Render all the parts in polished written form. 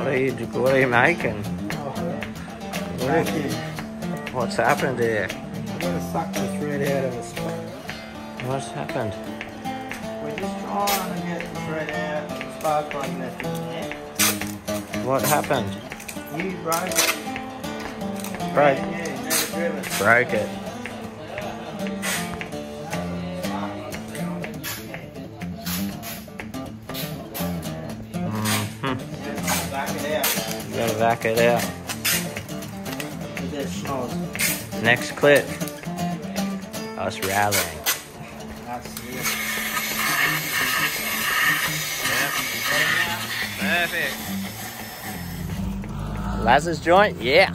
What are you making? Vacuum. What's happened here? I'm going to suck the thread out of the spark. What's happened? We're just trying to get the thread out of the spark plug left in there. What happened? You broke it. Broke. Yeah, you never driven. Broke it. Back it out. You gotta back it out. With this schnoz. Next clip. Us rallying. That's it. Perfect. Lazar's joint? Yeah.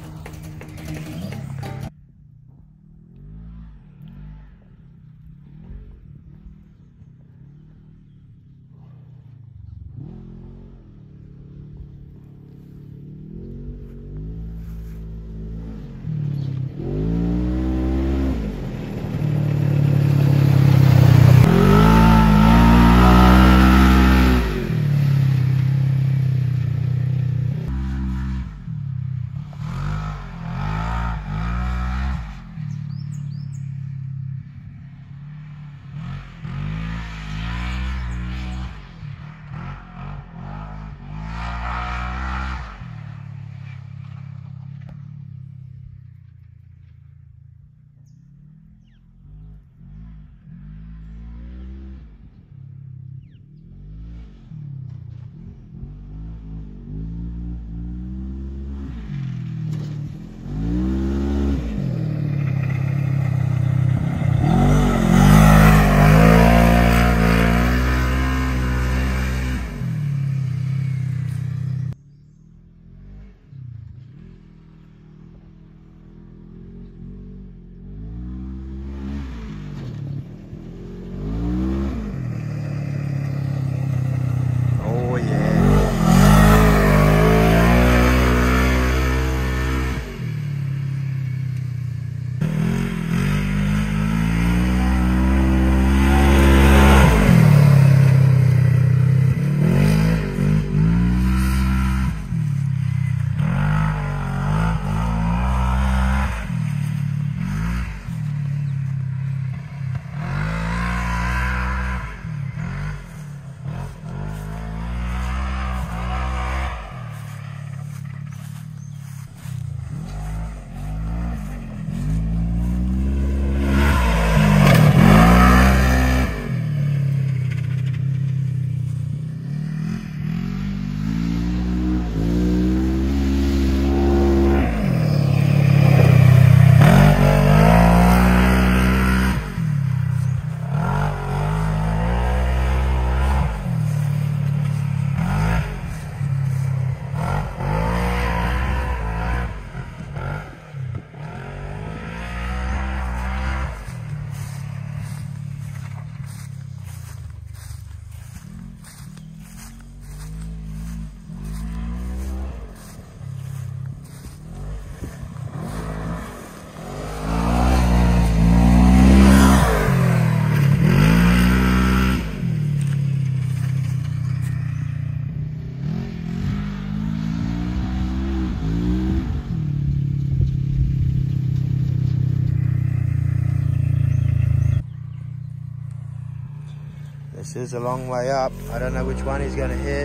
This is a long way up. I don't know which one he's going to hit.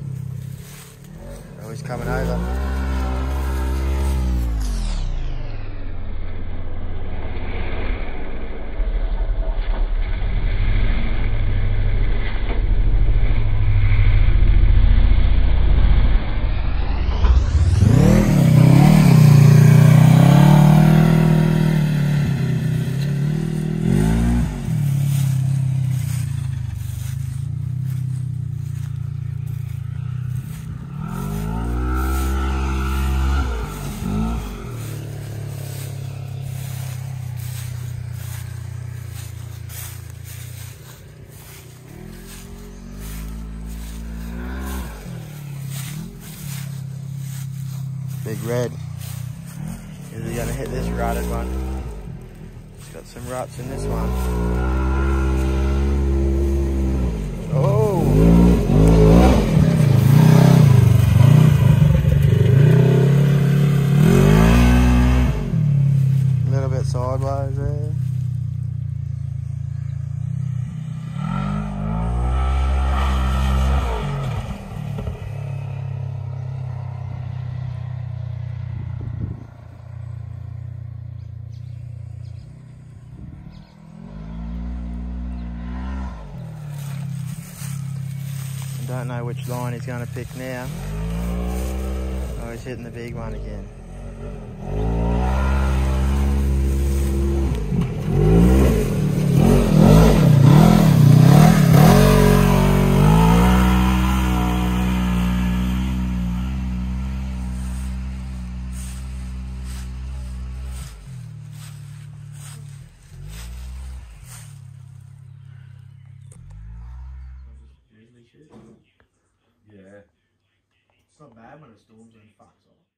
Oh, he's coming over. Big red. Is he gonna hit this rutted one? It's got some ruts in this one. Oh! Don't know which line he's going to pick now. Oh, he's hitting the big one again. Yeah. It's not bad when it storms and fucks off.